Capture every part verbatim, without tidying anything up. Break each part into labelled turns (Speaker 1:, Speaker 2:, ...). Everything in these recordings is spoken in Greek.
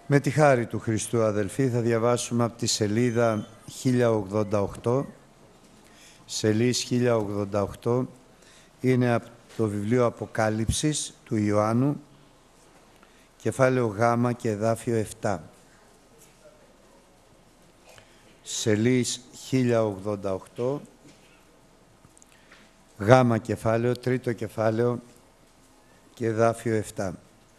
Speaker 1: Με τη χάρη του Χριστού, αδελφοί, θα διαβάσουμε από τη σελίδα χίλια ογδόντα οκτώ. Σελίδα χίλια ογδόντα οκτώ είναι από το βιβλίο Αποκάλυψης του Ιωάννου, κεφάλαιο Γ και εδάφιο επτά. Σελίδα χίλια ογδόντα οκτώ, Γ κεφάλαιο, τρίτο κεφάλαιο και εδάφιο επτά.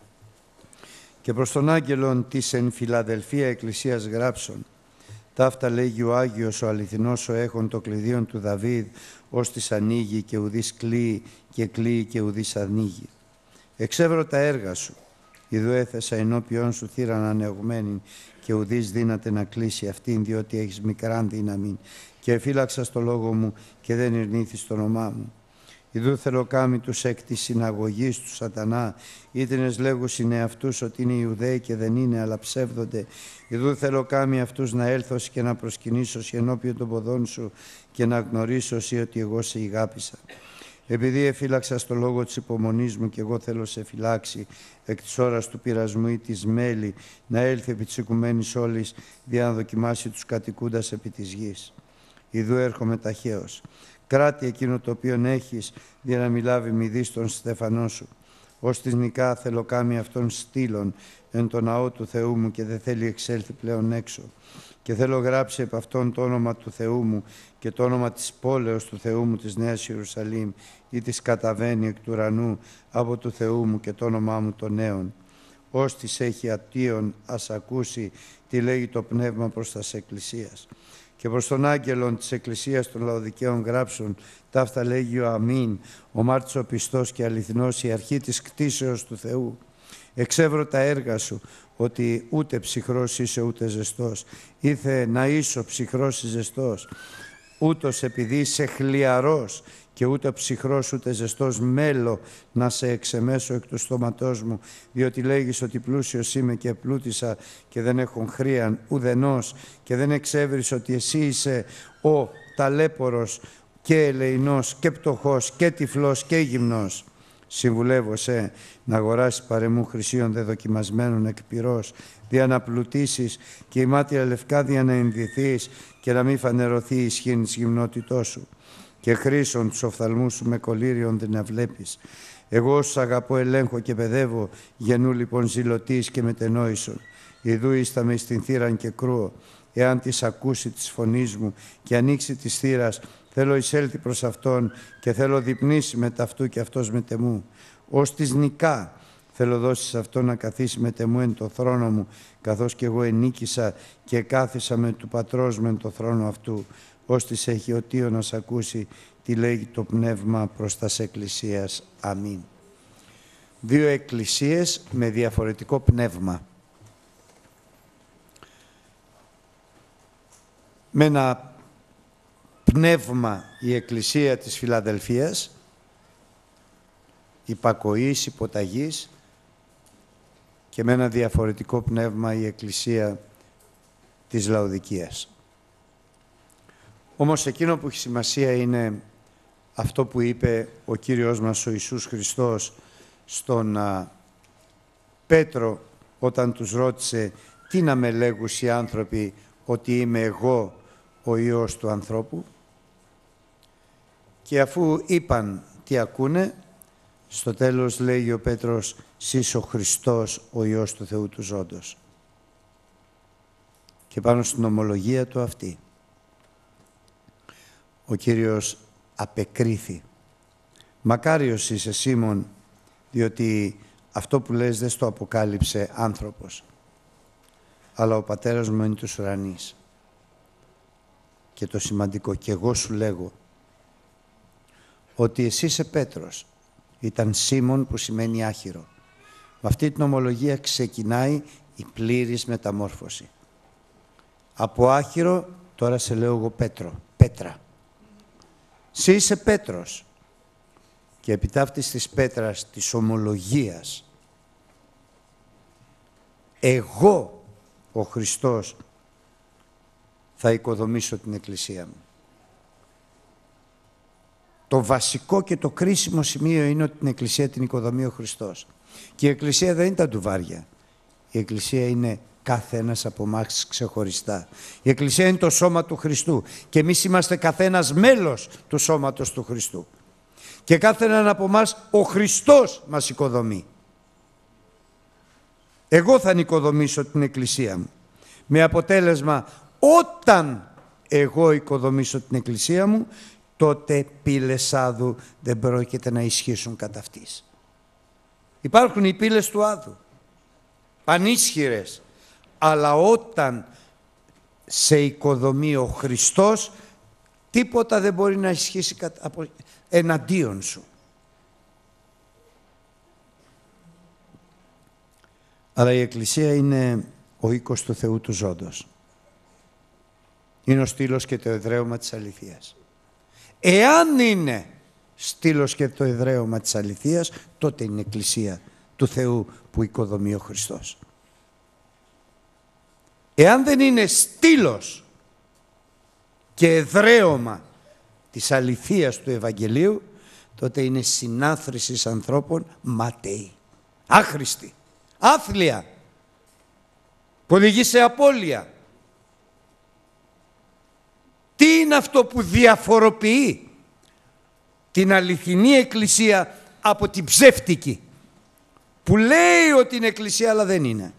Speaker 1: Και προς τον άγγελον της εν Φιλαδελφία Εκκλησίας γράψον, ταύτα λέγει ο Άγιος, ο αληθινός, ο έχων το κλειδίον του Δαβίδ, ως της ανοίγει και ουδείς κλείει και κλείει και ουδείς ανοίγει. Εξεύρω τα έργα σου, ιδού έθεσα ενώπιον σου θύραν ανεωγμένη και ουδείς δύναται να κλείσει αυτήν, διότι έχεις μικράν δύναμη και εφύλαξα στο λόγο μου και δεν ειρνήθης το όνομά μου. Ιδού θελοκάμοι τους εκ της συναγωγής του σατανά, ήτινες λέγουσιν εαυτούς ότι είναι Ιουδαίοι και δεν είναι, αλλά ψεύδονται. Ιδού θελοκάμοι αυτούς να έλθωσι και να προσκυνήσωσι ενώπιον των ποδών σου και να γνωρίσωσι ότι εγώ σε ηγάπησα. Επειδή εφύλαξα στο λόγο της υπομονής μου και εγώ θέλω σε φυλάξει εκ της ώρας του πειρασμού ή της μέλη, να έλθει επί της οικουμένης όλης, δια να δοκιμάσει τους κατοικούντας επί της γης. Ιδού έρχομαι ταχαίως. Κράτη εκείνο το οποίον έχεις, για να μη λάβει μηδή στον στεφανό σου. Ως της νικά θελοκάμει αυτόν στήλων εν το ναό του Θεού μου και δεν θέλει εξέλθει πλέον έξω. Και θέλω γράψει επ' αυτόν το όνομα του Θεού μου και το όνομα της πόλεως του Θεού μου της Νέας Ιερουσαλήμ, ή της καταβαίνει εκ του ουρανού από του Θεού μου και το όνομά μου των νέων. Ως της έχει ατίον ας ακούσει τι λέγει το πνεύμα προς τας εκκλησίας. Και προς τον άγγελον της Εκκλησίας των Λαοδικαίων γράψουν, ταύτα λέγει ο Αμήν, ο μάρτης ο πιστός και αληθινός, η αρχή της κτίσεως του Θεού. Εξεύρω τα έργα σου, ότι ούτε ψυχρός είσαι ούτε ζεστός. Ήθε να είσαι ψυχρός ή ζεστός. Ούτως επειδή είσαι χλιαρός και ούτε ψυχρός ούτε ζεστός, μέλω να σε εξεμέσω εκ του στόματός μου, διότι λέγεις ότι πλούσιος είμαι και πλούτησα και δεν έχω χρίαν ουδενός και δεν εξεύρεις ότι εσύ είσαι ο ταλέπορος και ελεηνός και πτωχός και τυφλός και γυμνός. Συμβουλεύω σε να αγοράσεις παρεμού χρυσίων δεδοκιμασμένων εκ πυρός, δια να πλουτίσεις και η μάτια λευκά δια να ενδυθείς και να μην φανερωθεί η ισχύν της γυμνότητός σου. Και χρήσον τους οφθαλμούς σου με κολύριον δεν να βλέπεις. Εγώ όσους αγαπώ ελέγχω και παιδεύω, γεννού λοιπόν ζηλωτής και μετενόησον. Ιδού ήστα με στην θύραν και κρούω. Εάν της ακούσει της φωνής μου και ανοίξει της θύρας, θέλω εισέλθει προς αυτόν και θέλω διπνήσει με ταυτού και αυτός με τεμού. Ως της νικά θέλω δώσεις αυτόν να καθίσει με τεμού εν το θρόνο μου, καθώς και εγώ ενίκησα και κάθισα με του πατρός μου εν το θρόνο αυτού. Ως της έχει οτίο να σ' ακούσει τι λέγει το πνεύμα προς τας εκκλησίας. Αμήν. Δύο εκκλησίες με διαφορετικό πνεύμα. Με ένα πνεύμα η εκκλησία της Φιλαδελφίας, υπακοής, υποταγής, και με ένα διαφορετικό πνεύμα η εκκλησία της Λαοδικίας. Όμως εκείνο που έχει σημασία είναι αυτό που είπε ο Κύριος μας ο Ιησούς Χριστός στον α, Πέτρο όταν τους ρώτησε τι να με λέγους οι άνθρωποι ότι είμαι εγώ ο Υιός του ανθρώπου. Και αφού είπαν τι ακούνε, στο τέλος λέγει ο Πέτρος «Σεις ο Χριστός ο Υιός του Θεού του ζώντος». Και πάνω στην ομολογία του αυτή ο Κύριος απεκρίθη. Μακάριος είσαι Σίμων, διότι αυτό που λες δεν στο αποκάλυψε άνθρωπος, αλλά ο Πατέρας μου είναι τους ουρανείς. Και το σημαντικό, και εγώ σου λέγω, ότι εσύ είσαι Πέτρος. Ήταν Σίμων που σημαίνει άχυρο. Με αυτή την ομολογία ξεκινάει η πλήρης μεταμόρφωση. Από άχυρο τώρα σε λέω εγώ Πέτρο, Πέτρα. Εσύ είσαι Πέτρος. Και επί ταύτης της πέτρας, της ομολογίας, εγώ ο Χριστός θα οικοδομήσω την εκκλησία μου. Το βασικό και το κρίσιμο σημείο είναι ότι την εκκλησία την οικοδομεί ο Χριστός. Και η εκκλησία δεν είναι τα ντουβάρια. Η εκκλησία είναι κάθε ένας από εμάς ξεχωριστά. Η Εκκλησία είναι το σώμα του Χριστού και εμείς είμαστε καθένας μέλος του σώματος του Χριστού. Και κάθε έναν από εμάς ο Χριστός μας οικοδομεί. Εγώ θα νοικοδομήσω την Εκκλησία μου. Με αποτέλεσμα, όταν εγώ οικοδομήσω την Εκκλησία μου, τότε πύλες άδου δεν πρόκειται να ισχύσουν κατά αυτής. Υπάρχουν οι πύλες του άδου, πανίσχυρες, αλλά όταν σε οικοδομεί ο Χριστός, τίποτα δεν μπορεί να ισχύσει εναντίον σου. Αλλά η Εκκλησία είναι ο οίκος του Θεού του ζώντος. Είναι ο στήλος και το εδραίωμα της αληθείας. Εάν είναι στήλος και το εδραίωμα της αληθείας, τότε είναι η Εκκλησία του Θεού που οικοδομεί ο Χριστός. Εάν δεν είναι στήλος και εδραίωμα της αληθείας του Ευαγγελίου, τότε είναι συνάθρησης ανθρώπων ματαιοί, άχρηστοι, άθλια, που οδηγεί σε απώλεια. Τι είναι αυτό που διαφοροποιεί την αληθινή Εκκλησία από την ψεύτικη, που λέει ότι είναι Εκκλησία αλλά δεν είναι?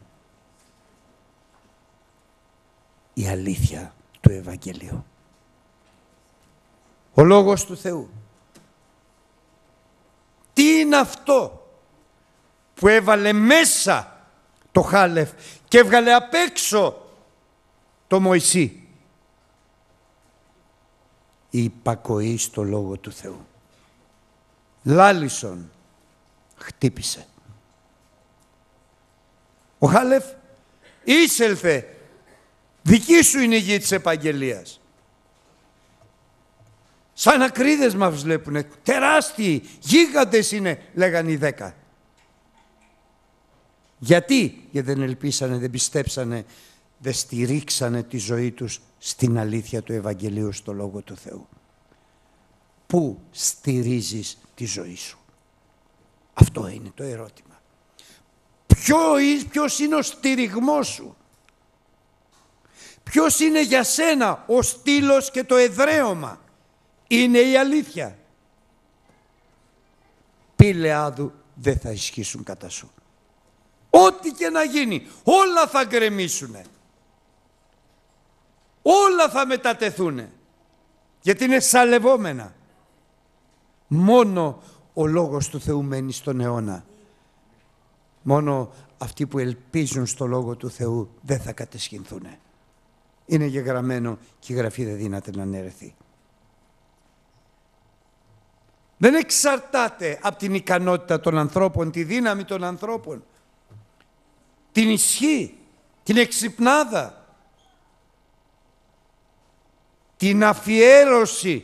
Speaker 1: Η αλήθεια του Ευαγγελίου. Ο Λόγος του Θεού. Τι είναι αυτό που έβαλε μέσα το Χάλεφ και έβγαλε απ' έξω το Μωυσή? Η υπακοή στο Λόγο του Θεού. Λάλησον, χτύπησε. Ο Χάλεφ είσελθε. Δική σου είναι η γη της επαγγελίας. Σαν ακρίδες μας βλέπουνε. Τεράστιοι, γίγαντες είναι, λέγανε οι δέκα. Γιατί? Γιατί δεν ελπίσανε, δεν πιστέψανε, δεν στηρίξανε τη ζωή τους στην αλήθεια του Ευαγγελίου, στο Λόγο του Θεού. Πού στηρίζεις τη ζωή σου? Αυτό είναι το ερώτημα. Ποιο, ποιος είναι ο στηριγμός σου? Ποιος είναι για σένα ο στήλος και το εδραίωμα? Είναι η αλήθεια. Πύλε άδου δεν θα ισχύσουν κατά σου. Ό,τι και να γίνει, όλα θα γκρεμίσουνε. Όλα θα μετατεθούνε. Γιατί είναι σαλευόμενα. Μόνο ο Λόγος του Θεού μένει στον αιώνα. Μόνο αυτοί που ελπίζουν στο Λόγο του Θεού δεν θα κατεσχυνθούνε. Είναι γεγραμμένο και η Γραφή δεν δύναται να αναιρεθεί. Δεν εξαρτάται από την ικανότητα των ανθρώπων, τη δύναμη των ανθρώπων, την ισχύ, την εξυπνάδα, την αφιέρωση.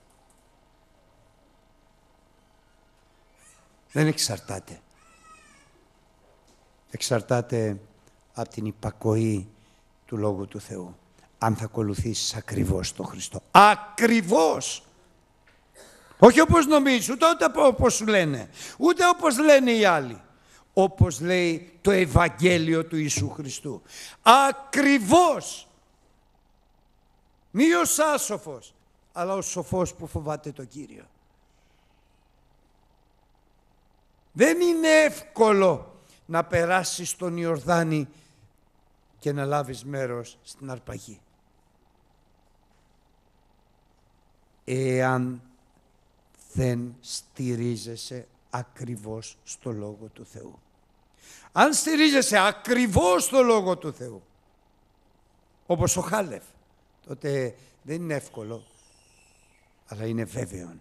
Speaker 1: Δεν εξαρτάται. Εξαρτάται από την υπακοή του Λόγου του Θεού. Αν θα ακολουθήσεις ακριβώς τον Χριστό. Ακριβώς! Όχι όπως νομίζεις, ούτε όπως σου λένε, ούτε όπως λένε οι άλλοι. Όπως λέει το Ευαγγέλιο του Ιησού Χριστού. Ακριβώς! Μη ως άσοφος, αλλά ως σοφός που φοβάται τον Κύριο. Δεν είναι εύκολο να περάσεις τον Ιορδάνη και να λάβεις μέρος στην αρπαγή. Εάν δεν στηρίζεσαι ακριβώς στο Λόγο του Θεού. Αν στηρίζεσαι ακριβώς στο Λόγο του Θεού, όπως ο Χάλεφ, τότε δεν είναι εύκολο, αλλά είναι βέβαιο.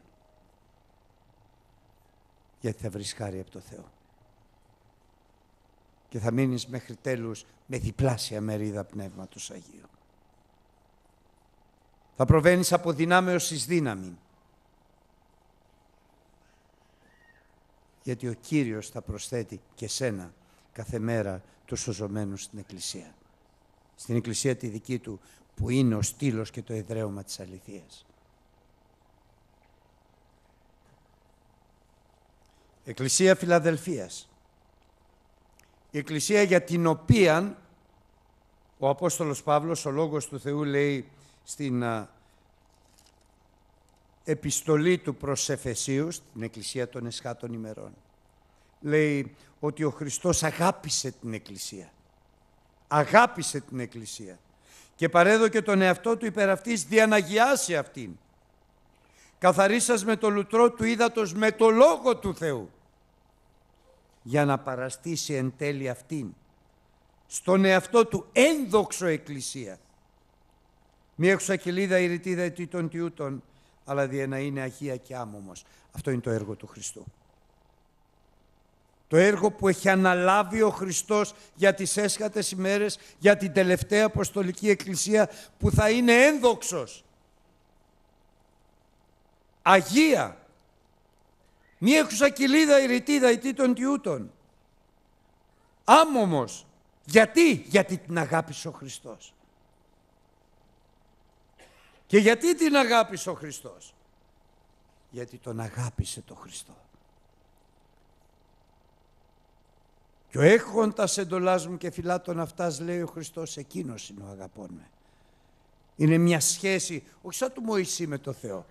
Speaker 1: Γιατί θα βρεις χάρη από το Θεό. Και θα μείνεις μέχρι τέλους με διπλάσια μερίδα Πνεύματος Αγίου. Θα προβαίνεις από δυνάμεως εις δύναμη. Γιατί ο Κύριος θα προσθέτει και σένα κάθε μέρα τους σωζωμένους στην Εκκλησία. Στην Εκκλησία τη δική του, που είναι ο στήλος και το εδραίωμα της αληθείας. Εκκλησία Φιλαδελφίας. Η Εκκλησία για την οποία Ο Απόστολος Παύλος, ο Λόγος του Θεού, λέει στην α, επιστολή του προς Εφεσίους, την Εκκλησία των Εσχάτων ημερών, λέει ότι ο Χριστός αγάπησε την Εκκλησία. Αγάπησε την Εκκλησία και παρέδωκε τον εαυτό του υπέρ αυτής δι' αναγιάσει αυτήν, καθαρίσας με το λουτρό του ύδατος με το Λόγο του Θεού, για να παραστήσει εν τέλει αυτήν, στον εαυτό του ένδοξο Εκκλησία, μη εξακυλίδα ηρητίδα ετή των τιούτων, αλλά δι' να είναι αγία και άμωμος. Αυτό είναι το έργο του Χριστού. Το έργο που έχει αναλάβει ο Χριστός για τις έσχατες ημέρες, για την τελευταία Αποστολική Εκκλησία που θα είναι ένδοξος, αγία, μη εξακυλίδα ηρητίδα ετή των τιούτων, άμωμος. Γιατί? Γιατί την αγάπησε ο Χριστός. Και γιατί την αγάπησε ο Χριστός? Γιατί τον αγάπησε το Χριστό. Και ο έχοντας εντολάς μου και φυλάτων αυτάς, λέει ο Χριστός, εκείνος είναι ο αγαπών με. Είναι μια σχέση, όχι σαν του Μωυσή με το Θεό,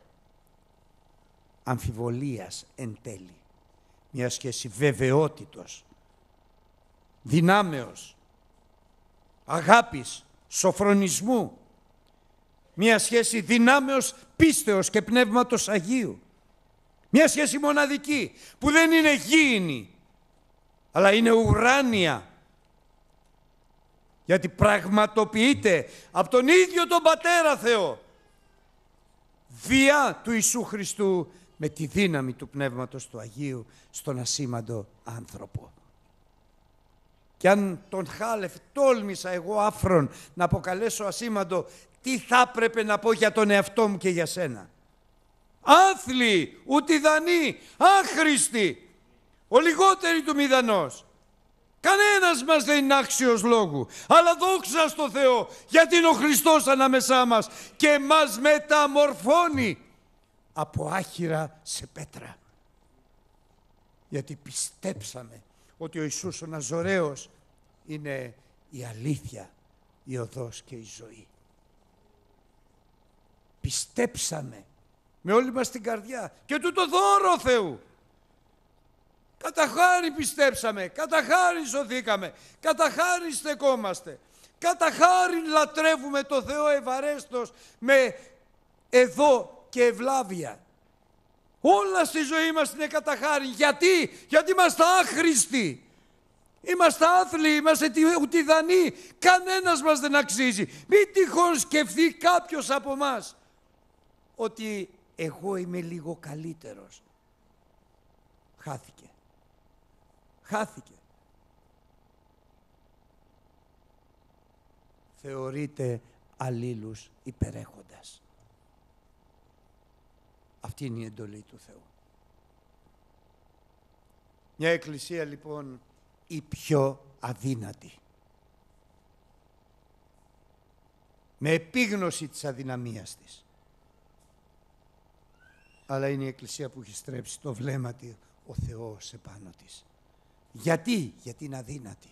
Speaker 1: αμφιβολίας εν τέλει. Μια σχέση βεβαιότητος, δυνάμεως, αγάπης, σοφρονισμού. Μια σχέση δυνάμεως, πίστεως και πνεύματος Αγίου. Μια σχέση μοναδική που δεν είναι γήινη, αλλά είναι ουράνια. Γιατί πραγματοποιείται από τον ίδιο τον Πατέρα Θεό, διά του Ιησού Χριστού, με τη δύναμη του Πνεύματος του Αγίου στον ασήμαντο άνθρωπο. Και αν τον Χάλεφ τόλμησα εγώ άφρον να αποκαλέσω ασήμαντο, τι θα έπρεπε να πω για τον εαυτό μου και για σένα? Άθλοι, ουτιδανοί, άχρηστοι, ο λιγότεροι του μηδανός. Κανένας μας δεν είναι άξιος λόγου, αλλά δόξα στο Θεό, γιατί είναι ο Χριστός ανάμεσά μας και μας μεταμορφώνει από άχυρα σε πέτρα. Γιατί πιστέψαμε ότι ο Ιησούς ο Ναζωραίος είναι η αλήθεια, η οδός και η ζωή. Πιστέψαμε με όλη μας την καρδιά και τούτο δώρο Θεού. Κατά χάρη πιστέψαμε, κατά χάρη σωθήκαμε, κατά χάρη στεκόμαστε, κατά χάρη λατρεύουμε το Θεό ευαρέστος με εδώ και ευλάβεια. Όλα στη ζωή μας είναι κατά χάρη. Γιατί? Γιατί είμαστε άχρηστοι. Είμαστε άθλοι, είμαστε ουτιδανοί. Κανένας μας δεν αξίζει. Μην τυχόν σκεφτεί κάποιος από μας ότι εγώ είμαι λίγο καλύτερος. Χάθηκε. Χάθηκε. Θεωρείται αλλήλους υπερέχοντας. Αυτή είναι η εντολή του Θεού. Μια εκκλησία λοιπόν η πιο αδύνατη. Με επίγνωση της αδυναμίας της. Αλλά είναι η εκκλησία που έχει στρέψει το βλέμμα της ο Θεός επάνω της. Γιατί? Γιατί είναι αδύνατη.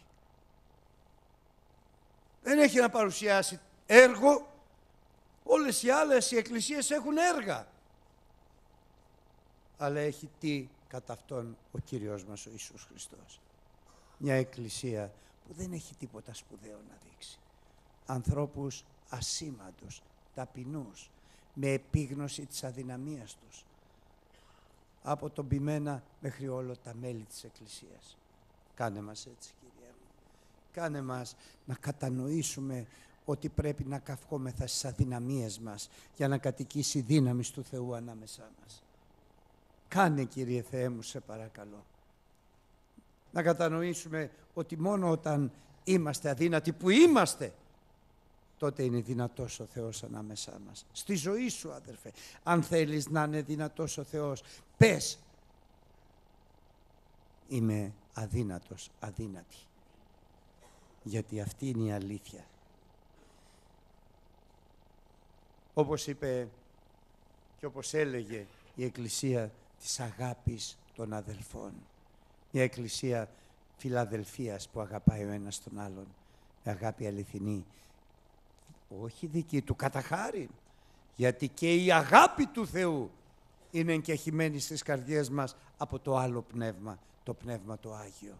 Speaker 1: Δεν έχει να παρουσιάσει έργο. Όλες οι άλλες οι εκκλησίες έχουν έργα. Αλλά έχει τι κατά αυτόν ο Κύριος μας ο Ιησούς Χριστός. Μια εκκλησία που δεν έχει τίποτα σπουδαίο να δείξει. Ανθρώπους ασήμαντους, ταπεινούς, με επίγνωση της αδυναμίας τους. Από τον ποιμένα μέχρι όλο τα μέλη της εκκλησίας. Κάνε μας έτσι, Κύριε μου. Κάνε μας να κατανοήσουμε ότι πρέπει να καυχόμεθα στις αδυναμίες μας για να κατοικήσει η δύναμη του Θεού ανάμεσά μας. Κάνε, Κύριε Θεέ μου, σε παρακαλώ. Να κατανοήσουμε ότι μόνο όταν είμαστε αδύνατοι, που είμαστε, τότε είναι δυνατός ο Θεός ανάμεσά μας. Στη ζωή σου, αδερφέ, αν θέλεις να είναι δυνατός ο Θεός, πες, είμαι αδύνατος, αδύνατη. Γιατί αυτή είναι η αλήθεια. Όπως είπε και όπως έλεγε η Εκκλησία της αγάπης των αδελφών. Μια εκκλησία φιλαδελφίας που αγαπάει ο ένας τον άλλον αγάπη αληθινή, όχι δική του, κατά χάριν, γιατί και η αγάπη του Θεού είναι εγκεχημένη στις καρδιές μας από το άλλο πνεύμα, το πνεύμα το Άγιο.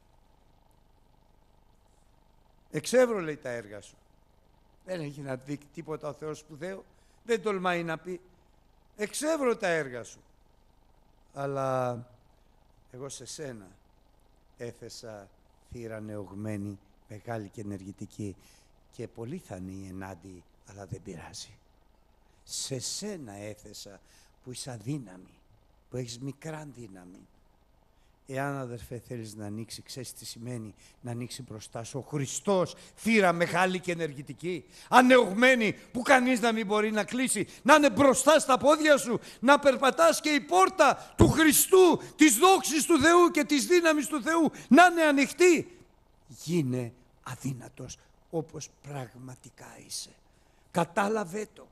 Speaker 1: Εξεύρω, λέει, τα έργα σου. Δεν έχει να δει τίποτα ο Θεός σπουδαίο, δεν τολμάει να πει. Εξεύρω τα έργα σου. Αλλά εγώ σε σένα έθεσα θύρα νεωγμένη, μεγάλη και ενεργητική, και πολλοί θα είναι οι ενάντιοι, αλλά δεν πειράζει. Σε σένα έθεσα που είσαι αδύναμη, που έχεις μικρά δύναμη. Εάν, αδερφέ, θέλεις να ανοίξει, ξέρεις τι σημαίνει να ανοίξει μπροστά σου ο Χριστός, θύρα μεγάλη και ενεργητική, ανεωγμένη, που κανείς να μην μπορεί να κλείσει, να είναι μπροστά στα πόδια σου, να περπατάς και η πόρτα του Χριστού, της δόξης του Θεού και της δύναμης του Θεού να είναι ανοιχτή. Γίνε αδύνατος όπως πραγματικά είσαι. Κατάλαβε το.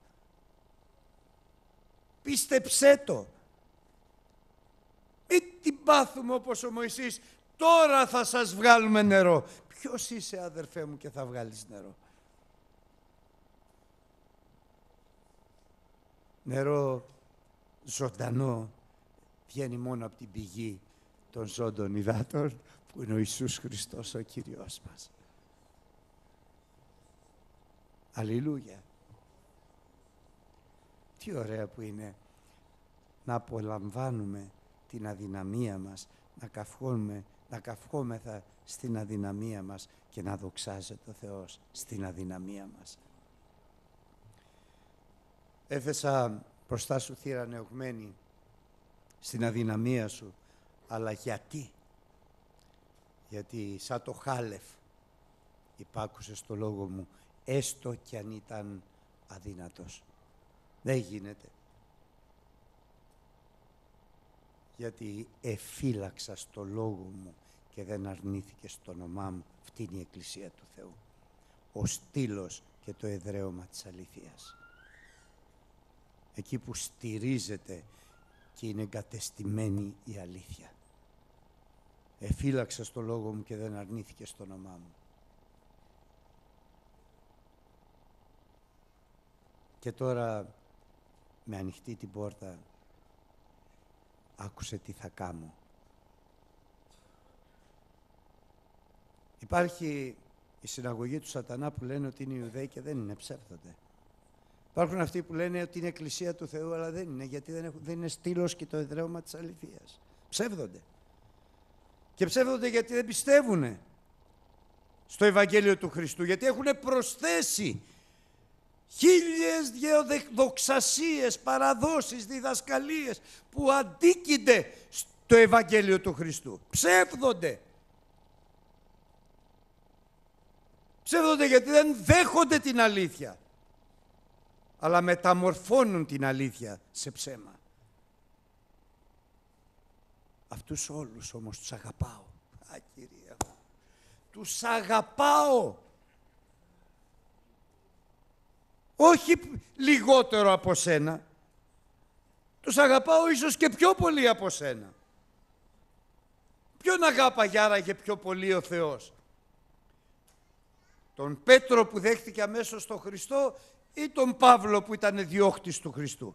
Speaker 1: Πίστεψέ το. Μην την πάθουμε όπως ο Μωυσής. Τώρα θα σας βγάλουμε νερό. Ποιος είσαι, αδερφέ μου, και θα βγάλεις νερό? Νερό ζωντανό βγαίνει μόνο από την πηγή των ζώντων υδάτων, που είναι ο Ιησούς Χριστός, ο Κύριος μας. Αλληλούια. Τι ωραία που είναι να απολαμβάνουμε την αδυναμία μας, να καυχόμαι, να καυχόμεθα στην αδυναμία μας και να δοξάζεται ο Θεός στην αδυναμία μας. Έθεσα μπροστά σου θύρα νεωγμένη στην αδυναμία σου, αλλά γιατί? Γιατί σαν το χάλεφ υπάκουσες το λόγο μου, έστω κι αν ήταν αδύνατος. Δεν γίνεται. Γιατί εφύλαξα στο λόγο μου και δεν αρνήθηκες το όνομά μου. Αυτή είναι η Εκκλησία του Θεού. Ο στήλος και το εδραίωμα της αλήθειας. Εκεί που στηρίζεται και είναι εγκατεστημένη η αλήθεια. Εφύλαξα στο λόγο μου και δεν αρνήθηκες το όνομά μου. Και τώρα με ανοιχτή την πόρτα άκουσε τι θα κάνω. Υπάρχει η συναγωγή του σατανά που λένε ότι είναι Ιουδαίοι και δεν είναι, ψεύδονται. Υπάρχουν αυτοί που λένε ότι είναι Εκκλησία του Θεού, αλλά δεν είναι, γιατί δεν, έχουν, δεν είναι στήλος και το εδραίωμα της αληθείας. Ψεύδονται. Και ψεύδονται γιατί δεν πιστεύουν στο Ευαγγέλιο του Χριστού, γιατί έχουν προσθέσει χίλιες δοξασίες, παραδόσεις, διδασκαλίες που αντίκεινται στο Ευαγγέλιο του Χριστού. Ψεύδονται. Ψεύδονται γιατί δεν δέχονται την αλήθεια, αλλά μεταμορφώνουν την αλήθεια σε ψέμα. Αυτούς όλους όμως τους αγαπάω. Α, Κυρία μου, τους αγαπάω. Όχι λιγότερο από σένα. Τους αγαπάω ίσως και πιο πολύ από σένα. Ποιον αγάπαγε άραγε πιο πολύ ο Θεός? Τον Πέτρο που δέχτηκε αμέσως τον Χριστό ή τον Παύλο που ήταν διώχτης του Χριστού?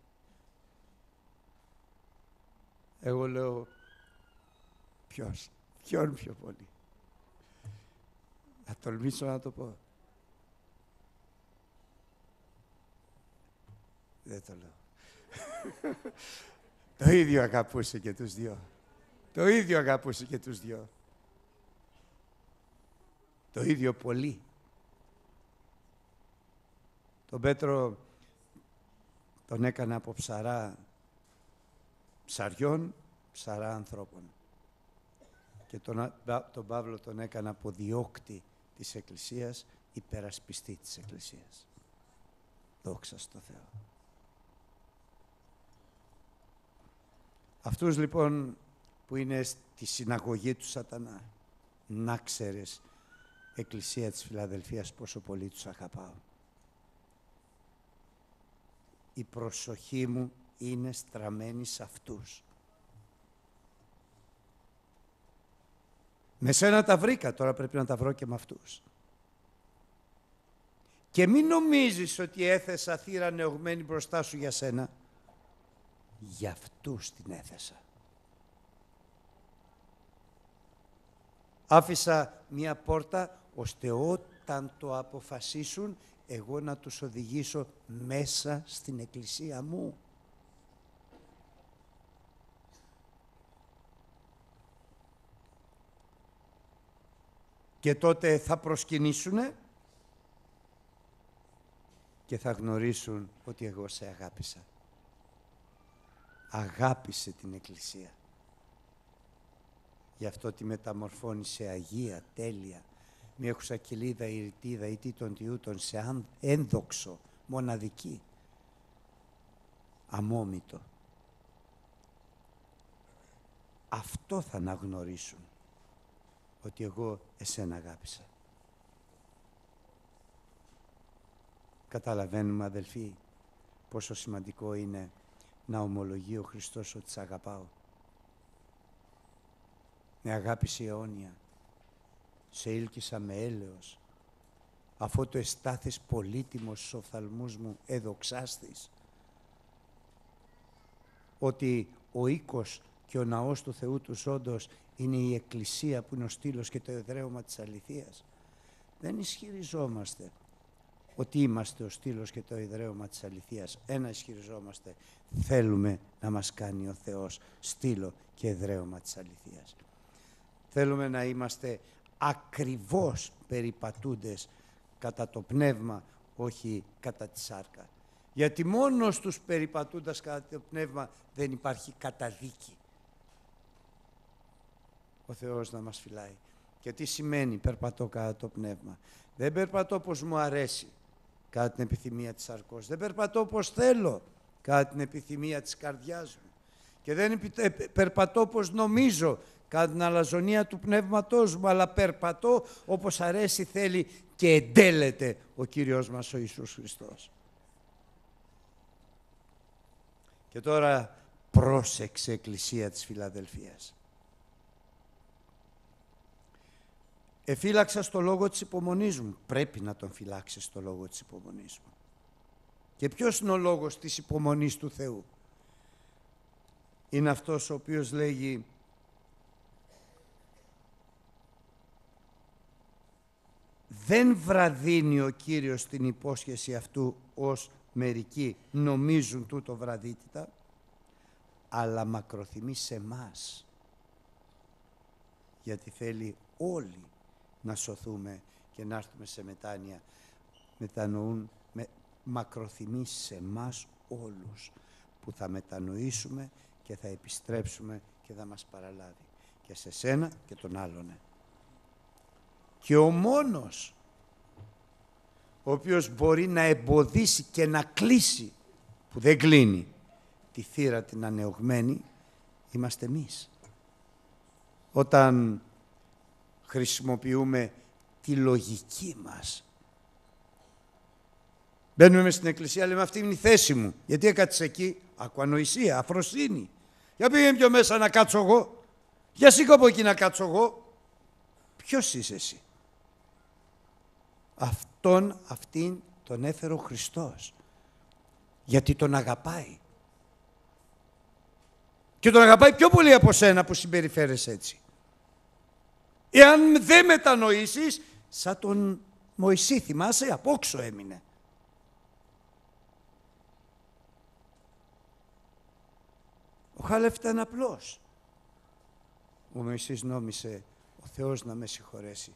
Speaker 1: Εγώ λέω ποιος, ποιον πιο πολύ? Θα τολμήσω να το πω. Δεν το λέω. Το ίδιο αγαπούσε και τους δυο. Το ίδιο αγαπούσε και τους δυο. Το ίδιο πολύ. Τον Πέτρο τον έκανε από ψαρά ψαριών, ψαρά ανθρώπων. Και τον, τον Παύλο τον έκανε από διώκτη της Εκκλησίας, υπερασπιστή της Εκκλησίας. Δόξα στο Θεό. Αυτούς λοιπόν που είναι στη συναγωγή του σατανά, να ξέρεις, Εκκλησία της Φιλαδελφίας, πόσο πολύ τους αγαπάω. Η προσοχή μου είναι στραμμένη σε αυτούς. Με σένα τα βρήκα, τώρα πρέπει να τα βρω και με αυτούς. Και μην νομίζεις ότι έθεσα θύρα νεωγμένη μπροστά σου για σένα. Για αυτούς την έθεσα. Άφησα μία πόρτα, ώστε όταν το αποφασίσουν, εγώ να τους οδηγήσω μέσα στην εκκλησία μου. Και τότε θα προσκυνήσουνε και θα γνωρίσουν ότι εγώ σε αγάπησα. Αγάπησε την εκκλησία. Γι' αυτό τη μεταμορφώνει σε αγία, τέλεια, μη έχουσα κοιλίδα, ηρητίδα ή τίτον τιούτον, σε ένδοξο, μοναδική, αμόμητο. Αυτό θα αναγνωρίσουν, ότι εγώ εσένα αγάπησα. Καταλαβαίνουμε, αδελφοί, πόσο σημαντικό είναι να ομολογεί ο Χριστός ότι σ' αγαπάω. Με αγάπησε αιώνια, σε ήλκησα με έλεος, αφού το εστάθης πολύτιμος στους οφθαλμούς μου εδοξάστης, ότι ο οίκος και ο ναός του Θεού του Ζώντος είναι η εκκλησία που είναι ο στήλος και το εδραίωμα της αληθείας. Δεν ισχυριζόμαστε ότι είμαστε ο στήλος και το εδραίωμα της αληθείας. Ένα ισχυριζόμαστε, θέλουμε να μας κάνει ο Θεός στήλο και εδραίωμα της αληθείας. Θέλουμε να είμαστε ακριβώς περιπατούντες κατά το πνεύμα, όχι κατά τη σάρκα. Γιατί μόνο στους περιπατούντας κατά το πνεύμα δεν υπάρχει καταδίκη. Ο Θεός να μας φυλάει. Και τι σημαίνει περπατώ κατά το πνεύμα? Δεν περπατώ πως μου αρέσει κατά την επιθυμία της σαρκός. Δεν περπατώ πως θέλω κατά την επιθυμία της καρδιάς μου. Και δεν περπατώ πως νομίζω κατά την αλαζονία του πνεύματός μου, αλλά περπατώ όπως αρέσει, θέλει και εντέλεται ο Κύριος μας ο Ιησούς Χριστός. Και τώρα πρόσεξε, Εκκλησία της Φιλαδελφίας. Εφύλαξα στο λόγο της υπομονής μου. Πρέπει να τον φυλάξεις στο λόγο της υπομονής μου. Και ποιος είναι ο λόγος της υπομονής του Θεού? Είναι αυτός ο οποίος λέγει δεν βραδύνει ο Κύριος την υπόσχεση αυτού ως μερικοί νομίζουν τούτο βραδύτητα, αλλά μακροθυμεί σε εμάς, γιατί θέλει όλοι να σωθούμε και να έρθουμε σε μετάνοια. Μετανοούν, με, μακροθυμεί σε εμάς όλους, που θα μετανοήσουμε και θα επιστρέψουμε και θα μας παραλάβει και σε σένα και τον άλλον. Και ο μόνος ο οποίος μπορεί να εμποδίσει και να κλείσει, που δεν κλείνει, τη θύρα την ανεωγμένη, είμαστε εμείς. Όταν χρησιμοποιούμε τη λογική μας. Μπαίνουμε μες στην εκκλησία, λέμε αυτή είναι η θέση μου. Γιατί έκατσες εκεί? Ακουανοησία, αφροσύνη. Για πήγαινε πιο μέσα να κάτσω εγώ. Για σήκω από εκεί να κάτσω εγώ. Ποιος είσαι εσύ? Αυτόν, αυτήν τον έφερε ο Χριστός. Γιατί τον αγαπάει. Και τον αγαπάει πιο πολύ από σένα που συμπεριφέρεσαι έτσι. Εάν δεν μετανοήσεις, σαν τον Μωυσή, θυμάσαι, απόξω έμεινε. Ο Χάλεφ ήταν απλός. Ο Μωυσής νόμισε ο Θεός να με συγχωρέσει.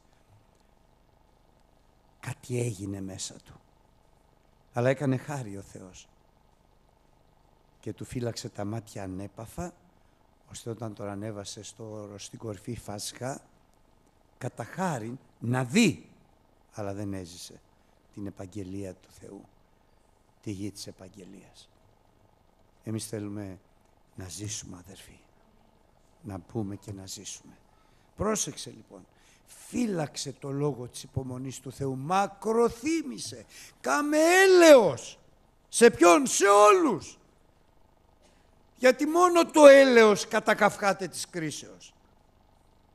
Speaker 1: Κάτι έγινε μέσα του. Αλλά έκανε χάρη ο Θεός. Και του φύλαξε τα μάτια ανέπαφα, ώστε όταν τον ανέβασε στο όρος, στην κορφή Φάσχα, κατά χάριν να δει, αλλά δεν έζησε την επαγγελία του Θεού, τη γη της επαγγελίας. Εμείς θέλουμε να ζήσουμε, αδερφοί, να πούμε και να ζήσουμε. Πρόσεξε λοιπόν, φύλαξε το λόγο της υπομονής του Θεού, μακροθύμησε, κάμε έλεος. Σε ποιον? Σε όλους. Γιατί μόνο το έλεος κατακαυχάται της κρίσεως.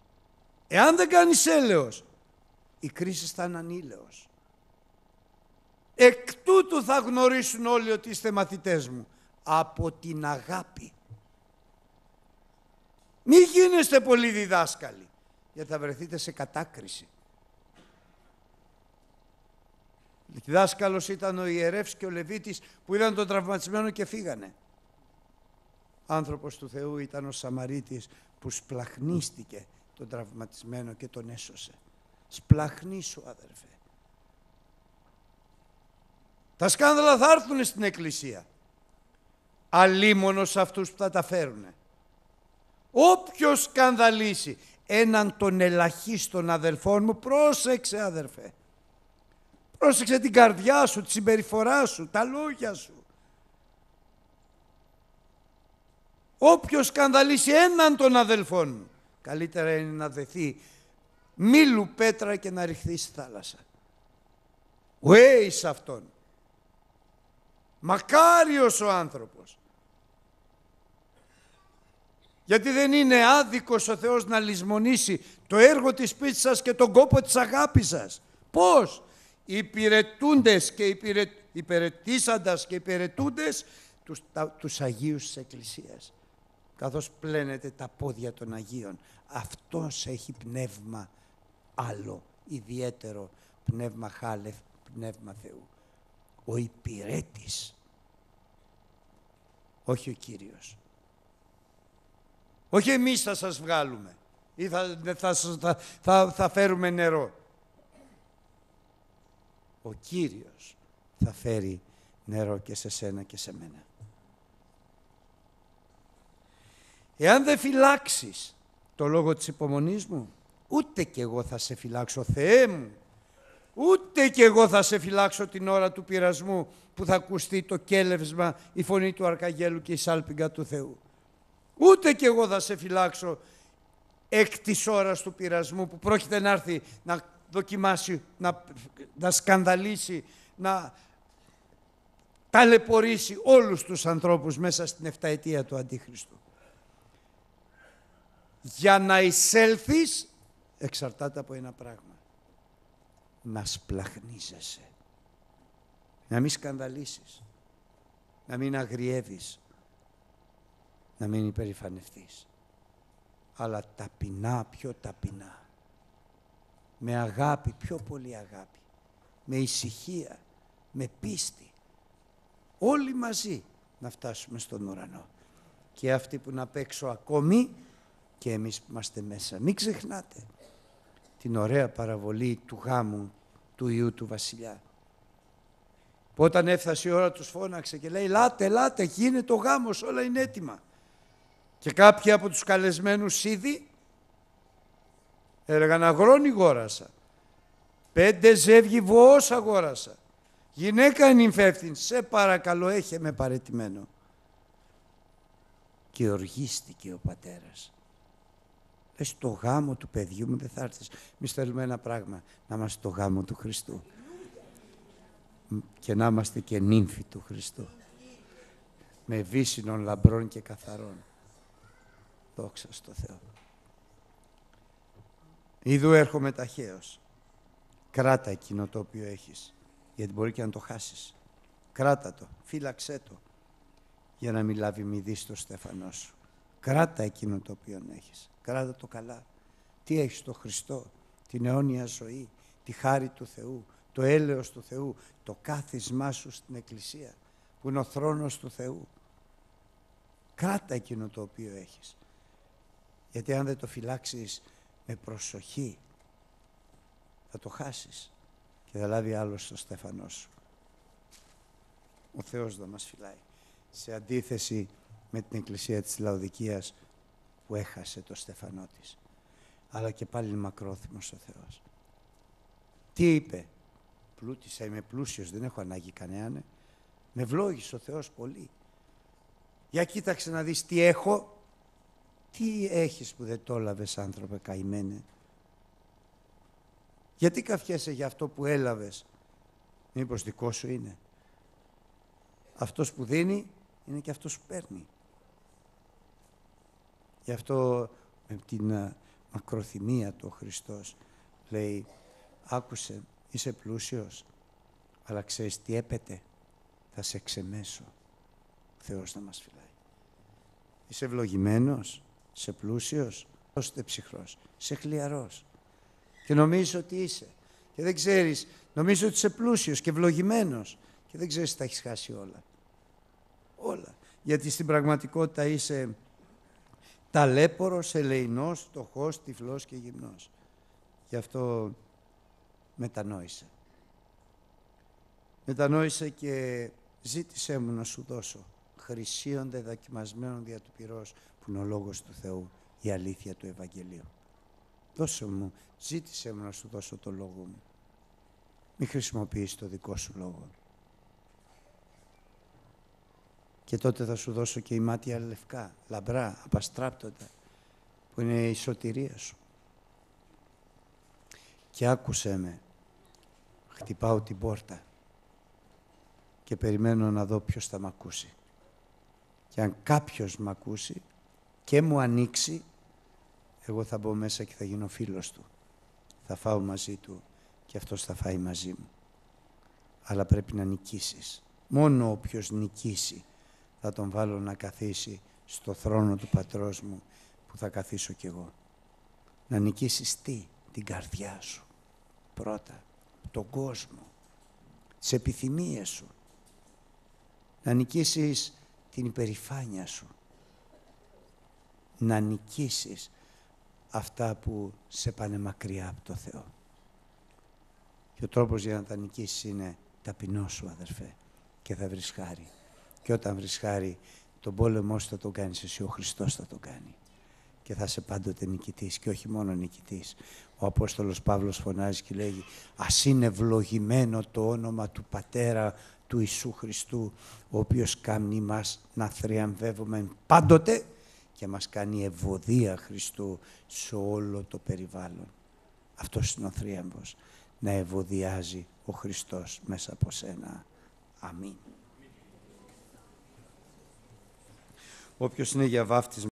Speaker 1: Εάν δεν κάνεις έλεος, η κρίση θα είναι ανήλεος. Εκ τούτου θα γνωρίσουν όλοι ότι είστε μαθητές μου. Από την αγάπη. Μη γίνεστε πολύ διδάσκαλοι, γιατί θα βρεθείτε σε κατάκριση. Διδάσκαλος ήταν ο ιερεύς και ο Λεβίτης που είδαν τον τραυματισμένο και φύγανε. Άνθρωπος του Θεού ήταν ο Σαμαρίτης που σπλαχνίστηκε τον τραυματισμένο και τον έσωσε. Σπλαχνίσου, αδερφέ. Τα σκάνδαλα θα έρθουν στην Εκκλησία. Αλίμονος αυτούς που θα τα φέρουνε. Όποιος σκανδαλίσει έναν των ελαχίστων αδελφών μου, πρόσεξε αδερφέ. Πρόσεξε την καρδιά σου, τη συμπεριφορά σου, τα λόγια σου. Όποιος σκανδαλίσει έναν των αδελφών μου, καλύτερα είναι να δεθεί μήλου πέτρα και να ρηχθεί στη θάλασσα. Ουέ εις αυτόν. Μακάριος ο άνθρωπος. Γιατί δεν είναι άδικος ο Θεός να λησμονήσει το έργο της πίστης σας και τον κόπο της αγάπης σας. Πώς? Υπηρετούντες και υπηρε... υπηρετήσαντας και υπηρετούντες τους, τα, τους Αγίους της Εκκλησίας. Καθώς πλένετε τα πόδια των Αγίων. Αυτός έχει πνεύμα άλλο, ιδιαίτερο, πνεύμα χάλευ, πνεύμα Θεού. Ο υπηρέτης, όχι ο Κύριος. Όχι εμείς θα σας βγάλουμε ή θα, θα, θα, θα, θα φέρουμε νερό. Ο Κύριος θα φέρει νερό και σε σένα και σε μένα. Εάν δεν φυλάξεις το λόγο της υπομονής μου, ούτε κι εγώ θα σε φυλάξω, Θεέ μου. Ούτε κι εγώ θα σε φυλάξω την ώρα του πειρασμού που θα ακουστεί το κέλευσμα, η φωνή του Αρχαγγέλου και η σάλπιγγα του Θεού. Ούτε κι εγώ θα σε φυλάξω εκ της ώρας του πειρασμού που πρόκειται να έρθει να δοκιμάσει, να, να σκανδαλίσει, να ταλαιπωρήσει όλους τους ανθρώπους μέσα στην εφταετία του Αντίχριστου. Για να εισέλθεις εξαρτάται από ένα πράγμα. Να σπλαχνίζεσαι. Να μην σκανδαλίσεις. Να μην αγριεύεις. Να μην υπερηφανευτείς. Αλλά ταπεινά, πιο ταπεινά. Με αγάπη, πιο πολύ αγάπη. Με ησυχία, με πίστη. Όλοι μαζί να φτάσουμε στον ουρανό. Και αυτοί που είναι απ' έξω ακόμη και εμείς που είμαστε μέσα. Μην ξεχνάτε την ωραία παραβολή του γάμου του Υιού του Βασιλιά. Που όταν έφτασε η ώρα τους φώναξε και λέει «Λάτε, λάτε, γίνεται ο γάμος, όλα είναι έτοιμα». Και κάποιοι από τους καλεσμένους ήδη έλεγαν «Αγρόνι γόρασα, πέντε ζεύγι βοός αγόρασα, γυναίκα είναι υπεύθυνη, σε παρακαλώ έχε με παραιτημένο». Και οργίστηκε ο πατέρας. Λες, στο γάμο του παιδιού μου δεν θα έρθεις. Εμείς θέλουμε ένα πράγμα, να είμαστε στο γάμο του Χριστού. Και να είμαστε και νύμφοι του Χριστού. Με βύσσινων λαμπρών και καθαρών. Δόξα στο Θεό. Ιδού έρχομαι ταχαίως. Κράτα εκείνο το οποίο έχεις, γιατί μπορεί και να το χάσεις. Κράτα το, φύλαξέ το, για να μην λάβει μηδή στο στέφανό σου. Κράτα εκείνο το οποίο έχεις. Κράτα το καλά. Τι έχεις? το Χριστό, την αιώνια ζωή, τη χάρη του Θεού, το έλεος του Θεού, το κάθισμά σου στην Εκκλησία, που είναι ο θρόνος του Θεού. Κράτα εκείνο το οποίο έχεις. Γιατί αν δεν το φυλάξεις με προσοχή, θα το χάσεις και θα λάβει άλλο στο στέφανό σου. Ο Θεός δεν μας φυλάει. Σε αντίθεση με την Εκκλησία της Λαοδικίας που έχασε το στεφανό της. Αλλά και πάλι είναι μακρόθυμος ο Θεός. Τι είπε? Πλούτησα, είμαι πλούσιος, δεν έχω ανάγκη κανέναν. Με ευλόγησε ο Θεός πολύ. Για κοίταξε να δεις τι έχω. Τι έχεις που δεν το έλαβες, άνθρωπε καημένε? Γιατί καυχέσαι για αυτό που έλαβες? Μήπως δικό σου είναι? Αυτός που δίνει είναι και αυτός που παίρνει. Γι' αυτό με την μακροθυμία του ο Χριστός λέει, άκουσε, είσαι πλούσιος, Αλλά ξέρεις τι έπεται? Θα σε ξεμέσω. Ο Θεός να μας φυλάει. Είσαι ευλογημένος, είσαι πλούσιος, είσαι ψυχρός, είσαι χλιαρός. Και νομίζεις ότι είσαι. Και δεν ξέρεις, νομίζεις ότι είσαι πλούσιος και ευλογημένος. Και δεν ξέρεις ότι τα έχεις χάσει όλα. Όλα. Γιατί στην πραγματικότητα είσαι ταλέπορος, ελεεινός, φτωχός, τυφλός και γυμνός. Γι' αυτό μετανόησε. Μετανόησε και ζήτησέ μου να σου δώσω χρυσίων δοκιμασμένων δια του πυρός, που είναι ο Λόγος του Θεού, η αλήθεια του Ευαγγελίου. Δώσε μου, ζήτησέ μου να σου δώσω το Λόγο μου. Μη χρησιμοποιείς το δικό σου Λόγο. Και τότε θα σου δώσω και η μάτια λευκά, λαμπρά, απαστράπτοντα, που είναι η σωτηρία σου. Και άκουσέ με, χτυπάω την πόρτα και περιμένω να δω ποιος θα μ' ακούσει. Και αν κάποιος μ' ακούσει και μου ανοίξει, εγώ θα μπω μέσα και θα γίνω φίλος του. Θα φάω μαζί του και αυτός θα φάει μαζί μου. Αλλά πρέπει να νικήσεις. Μόνο όποιος νικήσει θα τον βάλω να καθίσει στο θρόνο του πατρός μου, που θα καθίσω κι εγώ. Να νικήσεις τι? Την καρδιά σου. Πρώτα, τον κόσμο, τις επιθυμίες σου. Να νικήσεις την υπερηφάνεια σου. Να νικήσεις αυτά που σε πάνε μακριά από το Θεό. Και ο τρόπος για να τα νικήσεις είναι ταπεινός σου, αδερφέ, και θα βρεις χάρη. Και όταν βρεις χάρη, τον πόλεμό σου θα τον κάνεις εσύ, ο Χριστός θα τον κάνει. Και θα είσαι πάντοτε νικητής, και όχι μόνο νικητής. Ο Απόστολος Παύλος φωνάζει και λέγει: ας είναι ευλογημένο το όνομα του Πατέρα του Ιησού Χριστού, ο οποίος κάνει μας να θριαμβεύουμε πάντοτε και μας κάνει ευωδία Χριστού σε όλο το περιβάλλον. Αυτός είναι ο θρίαμβος, να ευωδιάζει ο Χριστός μέσα από σένα. Αμήν. Όποιος είναι για βάφτισμα